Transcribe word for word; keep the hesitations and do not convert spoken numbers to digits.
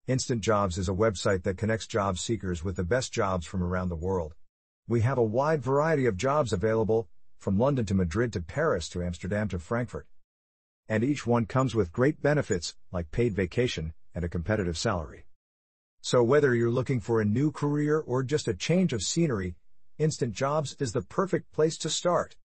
Instant Jobs is a website that connects job seekers with the best jobs from around the world. We have a wide variety of jobs available, from London to Madrid to Paris to Amsterdam to Frankfurt. And each one comes with great benefits, like paid vacation, and a competitive salary. So whether you're looking for a new career or just a change of scenery, Instant Jobs is the perfect place to start.